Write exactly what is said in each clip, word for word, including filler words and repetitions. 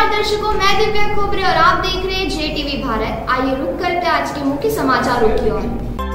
नमस्कार दर्शकों, मैं दिव्या खोबरे और आप देख रहे हैं जे टीवी भारत। आइए रुक करते हैं आज के मुख्य समाचारों की ओर।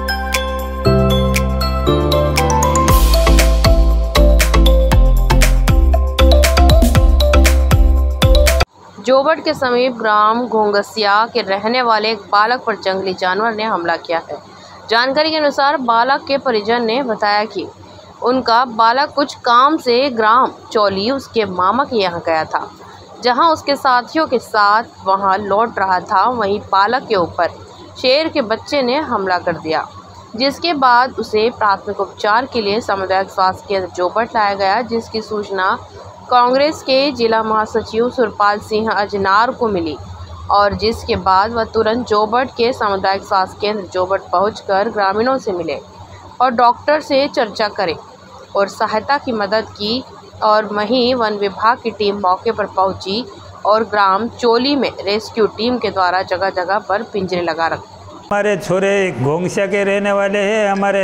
जोबट के समीप ग्राम घोंगसिया के रहने वाले एक बालक पर जंगली जानवर ने हमला किया है। जानकारी के अनुसार बालक के परिजन ने बताया कि उनका बालक कुछ काम से ग्राम चौली उसके मामा के यहाँ गया था, जहां उसके साथियों के साथ वहां लौट रहा था। वहीं बालक के ऊपर शेर के बच्चे ने हमला कर दिया, जिसके बाद उसे प्राथमिक उपचार के लिए सामुदायिक स्वास्थ्य केंद्र जोबट लाया गया, जिसकी सूचना कांग्रेस के जिला महासचिव सुरपाल सिंह अजनार को मिली और जिसके बाद वह तुरंत जोबट के सामुदायिक स्वास्थ्य केंद्र जोबट पहुंचकर ग्रामीणों से मिले और डॉक्टर से चर्चा करे और सहायता की मदद की। और वहीं वन विभाग की टीम मौके पर पहुंची और ग्राम चोली में रेस्क्यू टीम के द्वारा जगह जगह पर पिंजरे लगा रखे। हमारे छोरे घोंगसिया के रहने वाले हैं। हमारे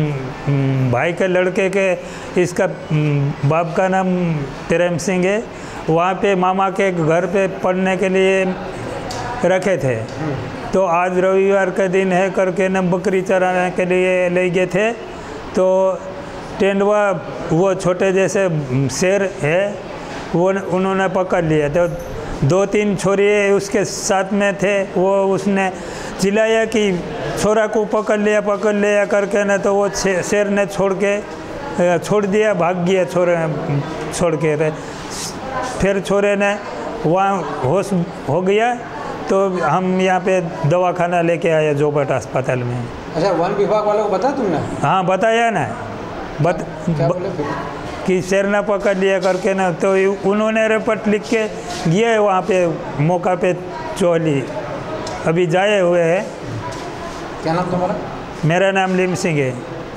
भाई के लड़के के इसका बाप का नाम तिरम सिंह है। वहाँ पे मामा के घर पे पढ़ने के लिए रखे थे, तो आज रविवार का दिन है करके न बकरी चराने के लिए ले गए थे। तो तेंदुआ वो छोटे जैसे शेर है वो उन्होंने पकड़ लिया। तो दो तीन छोरे उसके साथ में थे, वो उसने चिल्लाया कि छोरा को पकड़ लिया पकड़ लिया करके ना, तो वो शेर ने छोड़ के छोड़ दिया, भाग गया छोरे छोड़ के। फिर छोरे ने वहाँ होश हो गया, तो हम यहाँ पे दवाखाना लेके आए जोबट अस्पताल में। अच्छा, वन विभाग वालों को बता तुमने? हाँ बताया ना, बत ब, कि शेर ना पकड़ लिया करके ना, तो उन्होंने रिपोर्ट लिख के गए वहाँ पे मौका पे चौली। अभी जाए हुए हैं। क्या नाम तुम्हारा? मेरा नाम लिम सिंह है।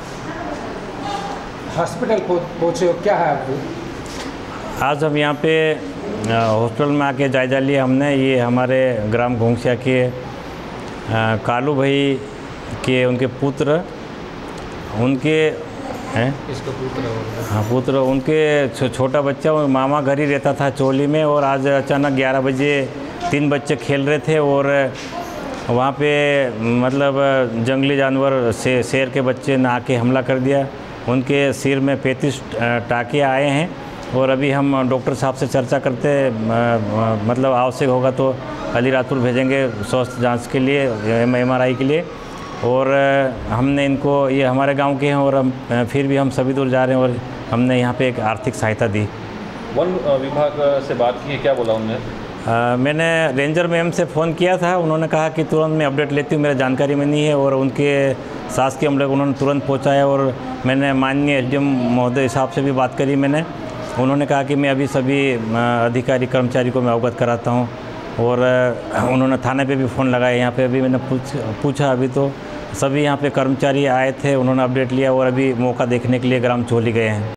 हॉस्पिटल पहुँचे हो, क्या है आपको? आज हम यहाँ पे हॉस्पिटल में आके जायजा लिया हमने। ये हमारे ग्राम घोंगसिया के आ, कालू भाई के उनके पुत्र उनके हैं इसका पुत्र हाँ पुत्र उनके छो, छोटा बच्चा वो मामा घर ही रहता था चोली में। और आज अचानक ग्यारह बजे तीन बच्चे खेल रहे थे और वहाँ पे मतलब जंगली जानवर से शेर के बच्चे ने आके हमला कर दिया। उनके सिर में पैंतीस टाँके आए हैं और अभी हम डॉक्टर साहब से चर्चा करते मतलब आवश्यक होगा तो अलीराजपुर भेजेंगे स्वास्थ्य जांच के लिए, एम आर आई के लिए। और हमने इनको, ये हमारे गांव के हैं और हम फिर भी हम सभी दूर जा रहे हैं और हमने यहाँ पे एक आर्थिक सहायता दी। वन विभाग से बात की है, क्या बोला उन्होंने? आ, मैंने रेंजर मैम से फ़ोन किया था, उन्होंने कहा कि तुरंत मैं अपडेट लेती हूँ, मेरा जानकारी में नहीं है। और उनके सास के हमले उन्होंने तुरंत पहुँचाया। और मैंने माननीय एस डी एम महोदय साहब से भी बात करी मैंने, उन्होंने कहा कि मैं अभी सभी अधिकारी कर्मचारी को मैं अवगत कराता हूँ। और उन्होंने थाने पे भी फ़ोन लगाया। यहाँ पे अभी मैंने पूछ पूछा अभी तो सभी यहाँ पे कर्मचारी आए थे, उन्होंने अपडेट लिया और अभी मौका देखने के लिए ग्राम चोली गए हैं।